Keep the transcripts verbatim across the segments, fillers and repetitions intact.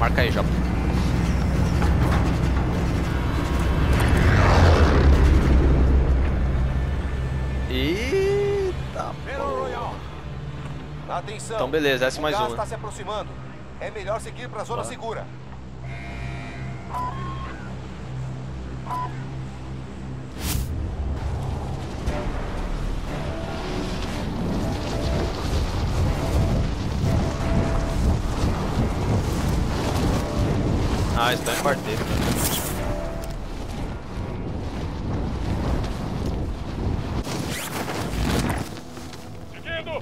Marca aí, Japa. Eita, Atenção. então beleza, essa é mais o gás uma. está se aproximando. É melhor seguir para a zona Ah. segura. Ah, está em quarteiro. Seguindo!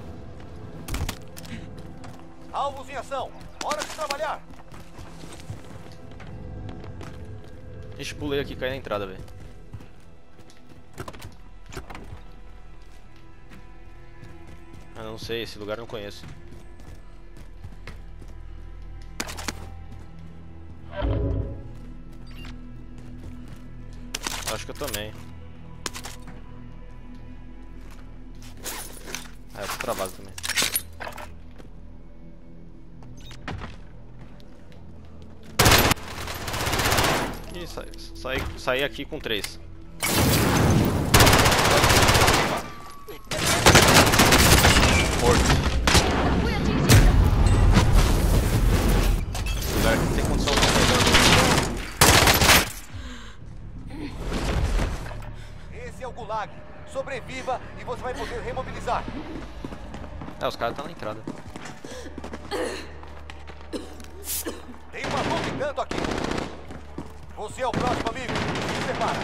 Alvos em ação. Hora de trabalhar. Ixi, pulei aqui, caí na entrada, velho. Ah, não sei, esse lugar eu não conheço. Acho que eu também. Ah, eu tô travado também. Ih, sai, sai, saí aqui com três. Morto. Esse lugar aqui não tem condição de Esse é o Gulag. Sobreviva e você vai poder remobilizar. É, os caras estão na entrada. Tem uma luta entrando aqui. Você é o próximo, amigo. Se prepara.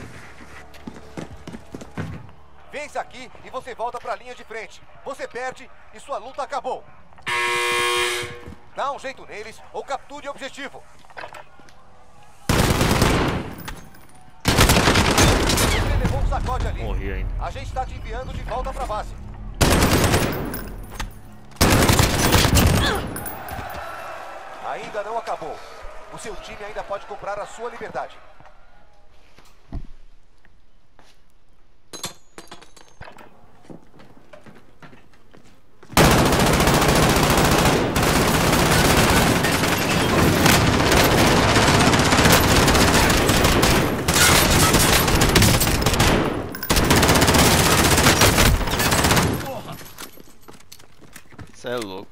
Vence aqui e você volta para a linha de frente. Você perde e sua luta acabou. Dá um jeito neles ou capture o objetivo. Você levou um sacode ali. Morri ainda. A gente está te enviando de volta para a base. Ainda não acabou. O seu time ainda pode comprar a sua liberdade. Você é louco.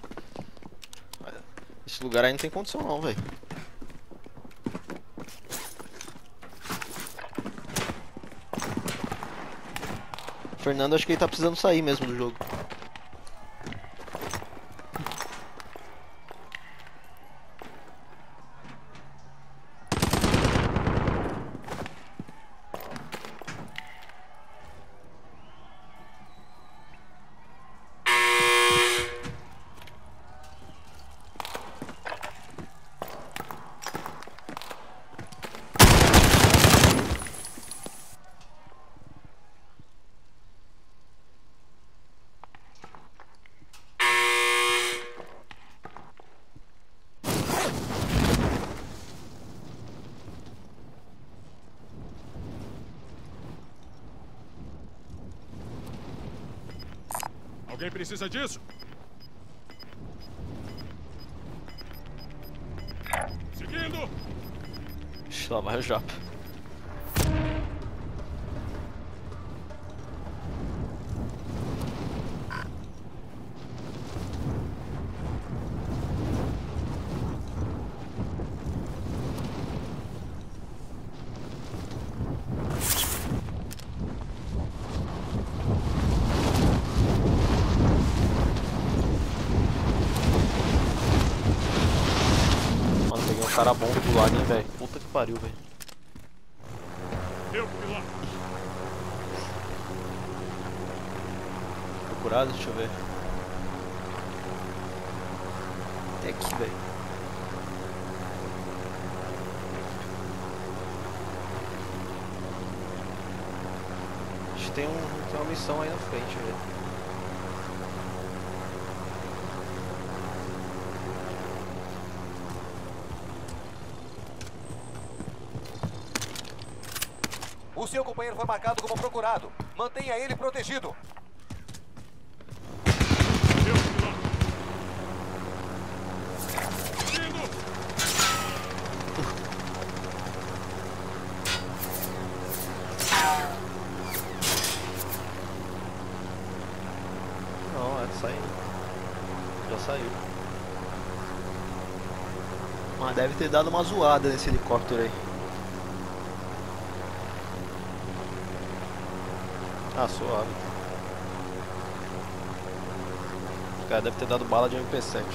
Esse lugar aí não tem condição não, velho. O Fernando, acho que ele tá precisando sair mesmo do jogo. Alguém precisa disso? Seguindo! Ixi, lá vai o Japa. Mano, peguei um cara bom do lado, hein, velho. Puta que pariu, velho. Eu fui lá. Procurado, deixa eu ver. Tem aqui, velho. Acho que tem, um, tem uma missão aí na frente, velho. O seu companheiro foi marcado como procurado. Mantenha ele protegido. Eu fui lá. Seguindo! é, tá saindo. Já saiu. Mas deve ter dado uma zoada nesse helicóptero aí. Ah, suave. O cara deve ter dado bala de M P sete.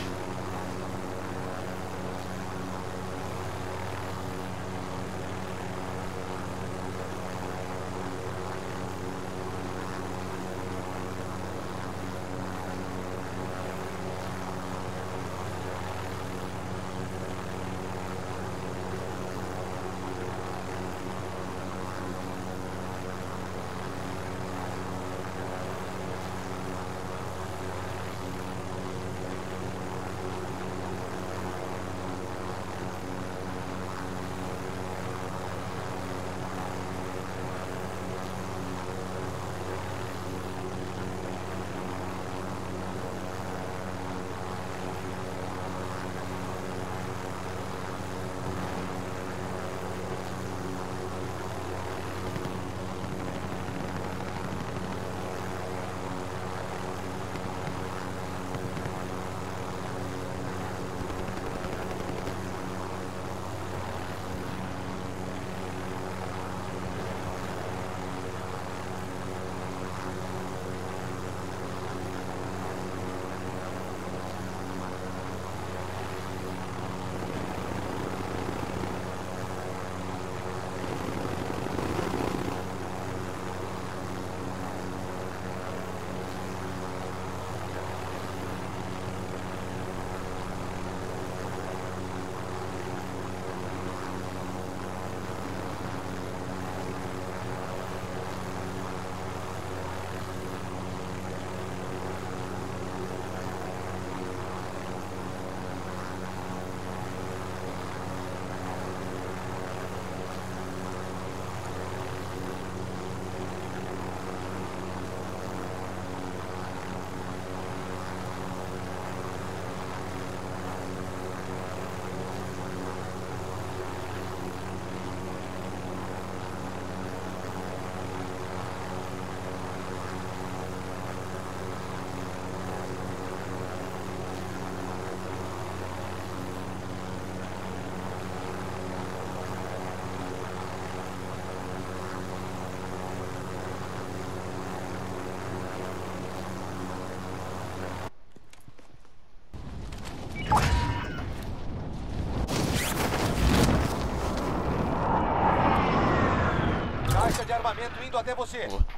De armamento indo até você. Boa.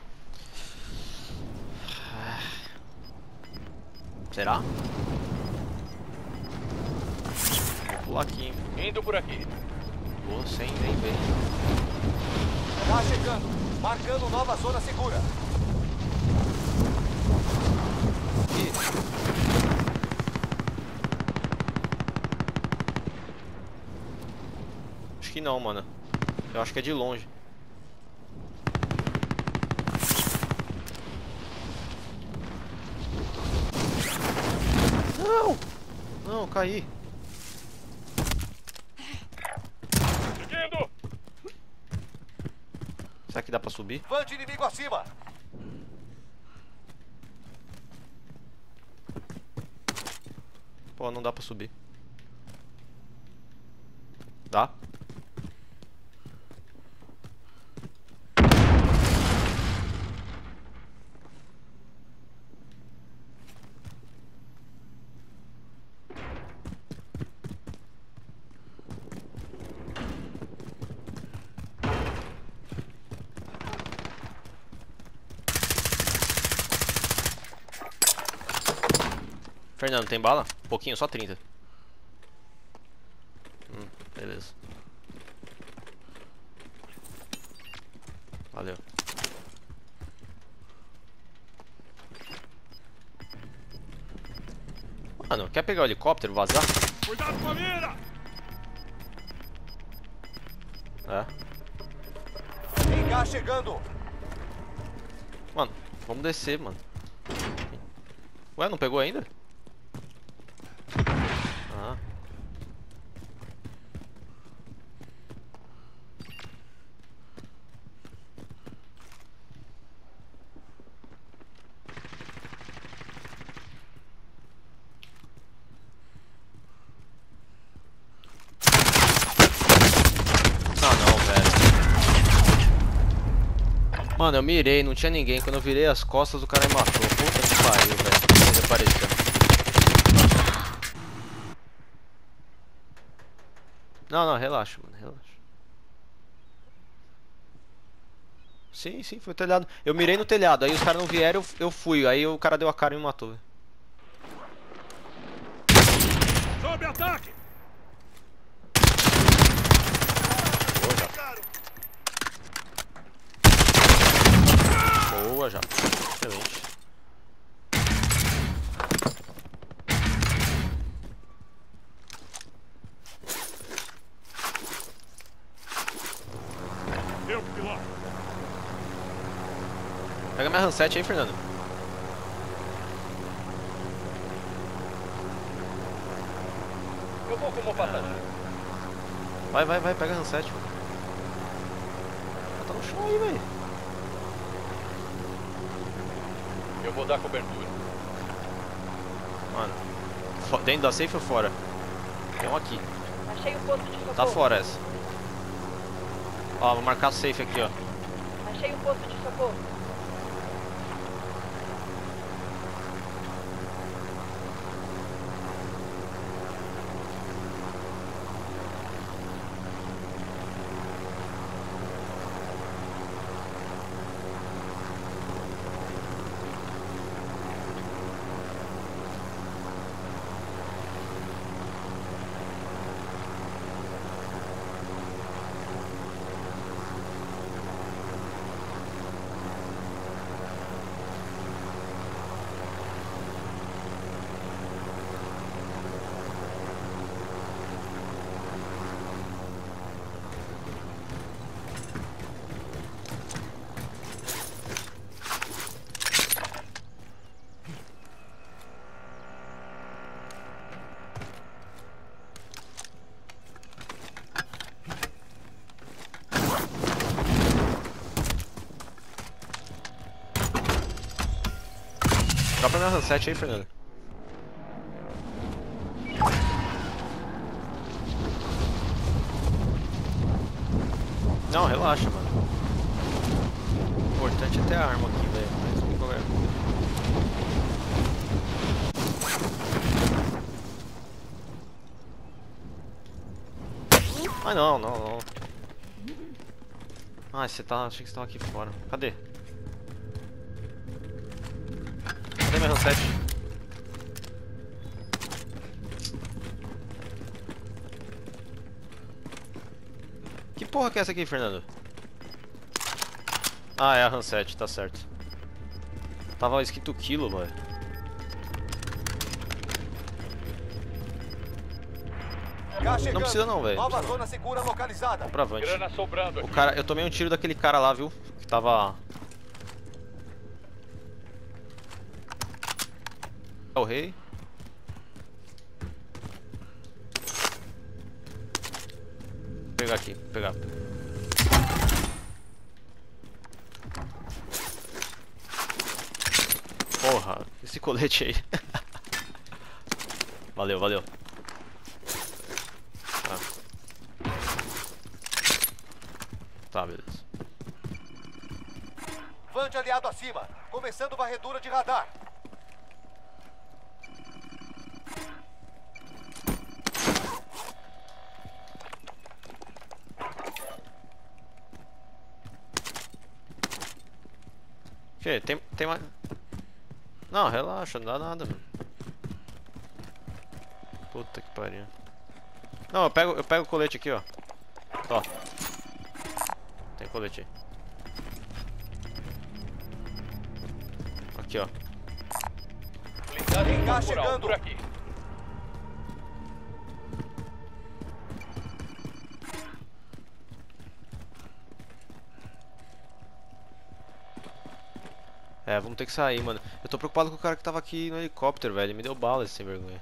Será? Vou pular aqui, hein? Indo por aqui. Vou sem nem ver. Tá chegando. Marcando nova zona segura. Ih. Acho que não, mano. Eu acho que é de longe. Não! Não, caí. Seguindo! Será que dá pra subir? Van de inimigo acima. Pô, não dá pra subir. Dá? Fernando, tem bala? Um pouquinho, só trinta. Hum, beleza. Valeu. Mano, quer pegar o helicóptero e vazar? Cuidado com a mira! É. Tem gás chegando. Mano, vamos descer, mano. Ué, não pegou ainda? Ah. Mano, eu mirei, não tinha ninguém. Quando eu virei as costas, o cara me matou. Puta que pariu, velho. Ele apareceu. Não, não, relaxa, mano, relaxa. Sim, sim, foi o telhado. Eu mirei no telhado, aí os caras não vieram, eu, eu fui. Aí o cara deu a cara e me matou, velho. Sob ataque! Boa, já. Excelente. Eu piloto. Pega minha handset aí, Fernando. Eu vou como passageiro. Vai, vai, vai, pega a handset, mano. Tá no chão aí, velho. Eu vou dar cobertura. Mano. Fo- Dentro da safe ou fora? Tem um aqui. Achei o posto de socorro. Tá fora essa. Ó, vou marcar a safe aqui, ó. Achei o posto de socorro. Dropa minha handset aí, Fernando. Não, relaxa, mano. O importante é ter a arma aqui, velho. Mas não qualquer coisa. Ah, não, não, não. Ah, você tá. Achei que você tava aqui fora. Cadê? Cadê minha handset? Que porra que é essa aqui, Fernando? Ah, é a handset, tá certo. Tava escrito quilo, velho. Não precisa não, velho. Nova zona segura localizada. Vamos pra avante. Grana sobrando O aqui. cara, eu tomei um tiro daquele cara lá, viu? Que tava... O rei. Vou pegar aqui, vou pegar. Porra, esse colete aí. Valeu, valeu. Tá. Tá, beleza. Vande aliado acima. Começando varredura de radar. Que, tem, tem mais... Não, relaxa, não dá nada, mano. Puta que pariu. Não, eu pego, eu pego o colete aqui, ó. Ó. Tem colete aí. Aqui, ó. Blindagem Tá corporal chegando. por aqui. É, vamos ter que sair, mano. Eu tô preocupado com o cara que tava aqui no helicóptero, velho. Ele me deu bala, esse sem vergonha.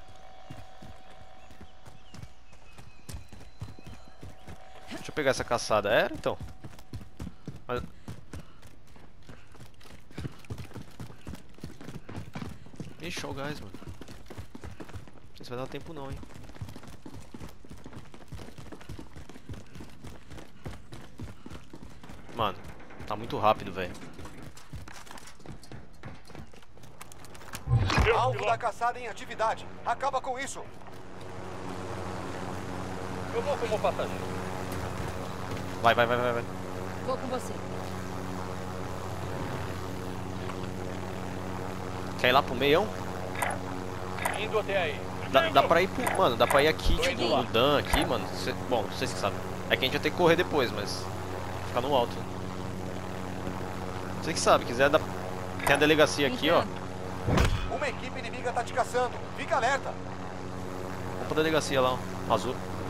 Deixa eu pegar essa caçada. Era, então. Mas... Ixi, ó o gás, mano. Não sei se vai dar tempo não, hein. Mano. Tá muito rápido, velho. Eu, Alvo da piloto. caçada em atividade. Acaba com isso. Eu vou como passageiro. Vai, vai, vai, vai, vai. Vou com você. Quer ir lá pro meião? Indo até aí. Dá, dá pra ir pro... Mano, dá pra ir aqui, Tô tipo, indo lá. no Dan aqui, mano. Cê, bom, vocês que sabem. É que a gente vai ter que correr depois, mas... Ficar no alto. Você que sabe, quiser dar... Tem a delegacia aqui, ó. Uma equipe inimiga tá te caçando. Fica alerta. Vamos pra delegacia lá, ó. Azul.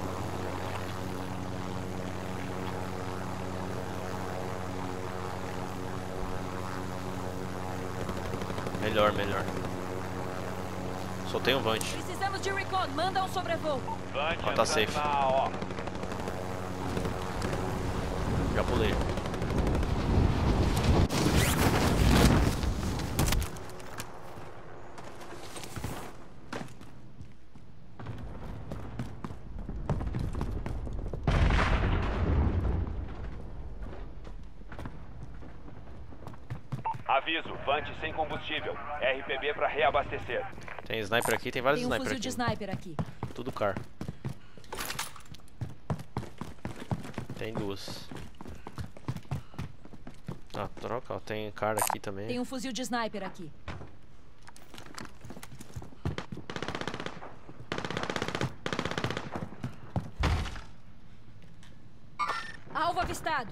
Melhor, melhor. Soltei um Vant. Precisamos de recon. Manda um sobrevoo. Ó, tá safe. Já pulei. Aviso, Vante sem combustível. R P B para reabastecer. Tem sniper aqui, tem vários Tem um sniper fuzil aqui. de sniper aqui. Tudo car. Tem duas. Ah, troca, ó. Tem car aqui também. Tem um fuzil de sniper aqui. Alvo avistado.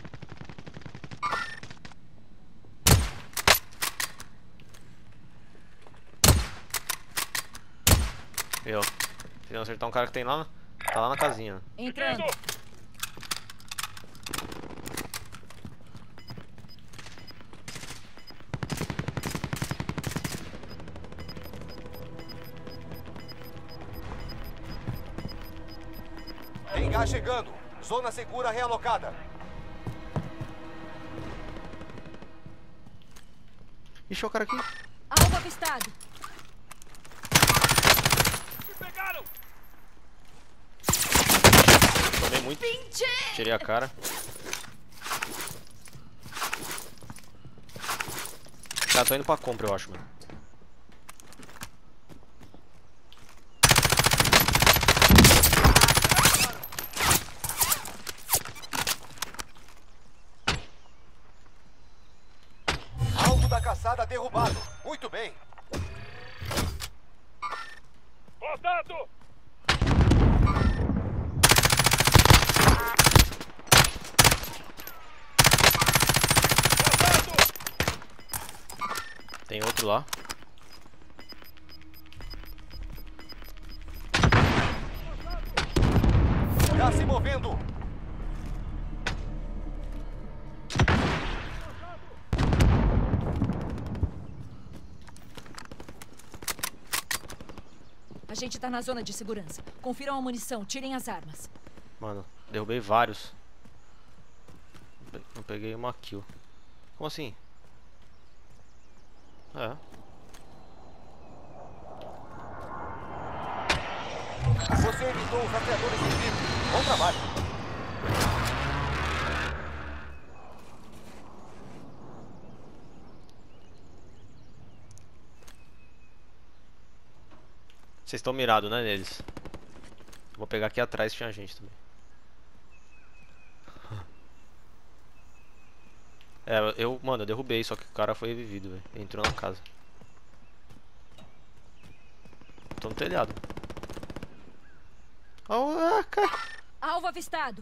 Eu. Tentando acertar um cara que tem lá. Tá lá na casinha. Entrando. Tem gás chegando. Zona segura realocada. Ixi, o cara aqui. Alvo avistado. Pegaram! Tomei muito. Tirei a cara. Tá, tô indo pra compra, eu acho, mano. Alvo da caçada derrubado. Muito bem. Contato! Contato! Tem outro lá. Já se movendo. A gente tá na zona de segurança. Confiram a munição. Tirem as armas. Mano, derrubei vários. Não peguei uma kill. Como assim? É. Você evitou os ateadores inimigos. Bom trabalho. Vocês estão mirados, né, neles? Vou pegar aqui atrás, tinha gente também. É, eu, mano, eu derrubei, só que o cara foi revivido, velho. Entrou na casa. Tô no telhado. Oh, ah, cara. Alvo avistado.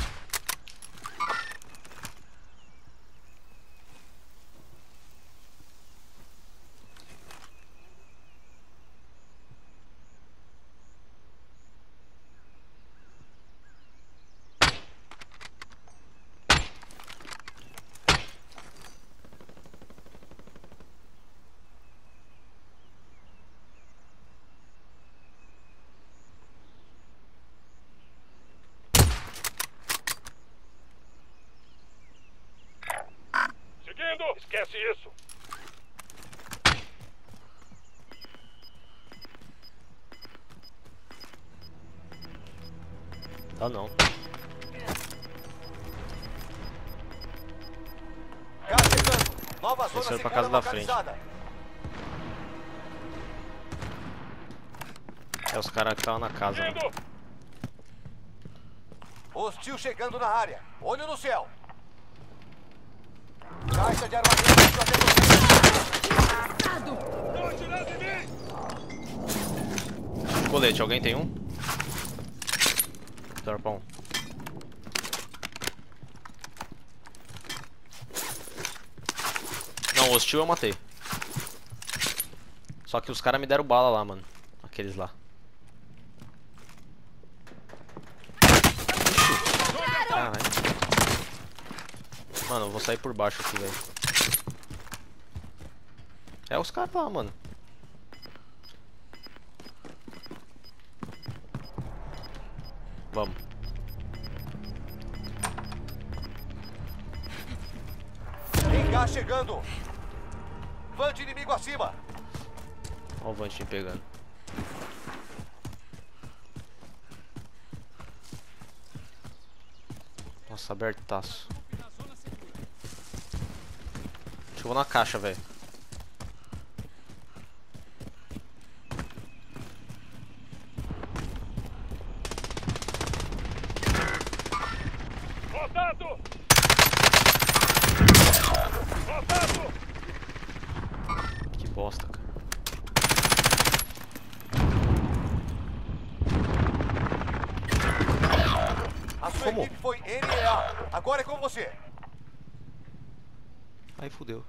Seguindo! Esquece isso! Ah, não. zona Desceram pra segura casa da frente. localizada. É os caras que estavam na casa. Mano. Indo! Hostil chegando na área. Olho no céu. Caixa de armamento protetor. Estão atirando em mim! Colete, alguém tem um? Torpão. Não, hostil eu matei. Só que os caras me deram bala lá, mano. Aqueles lá. Caralho. Mano, eu vou sair por baixo aqui, velho. É os caras lá, mano. Vamos. Tem gás chegando. Van de inimigo acima. Olha o Vantin pegando. Nossa, abertaço. Chegou na caixa, velho. Contato! Contato! Que bosta, cara. A sua Como? equipe foi N E A. Agora é com você. Aí fudeu.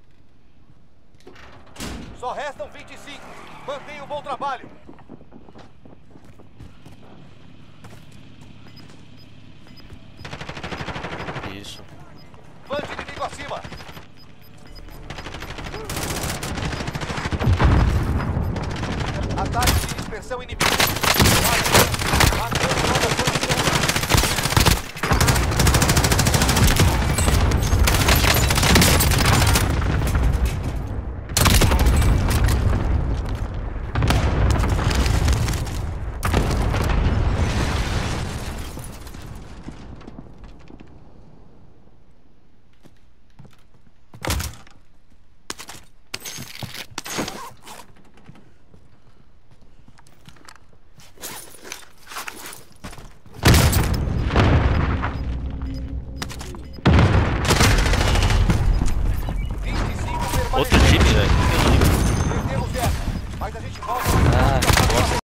Só restam vinte e cinco. Mantenha um bom trabalho. Isso. Van de inimigo acima. Ataque de dispersão inimigo. Marcando nova posição. Outro time, velho. Perdemos essa, mas a gente volta. Ah,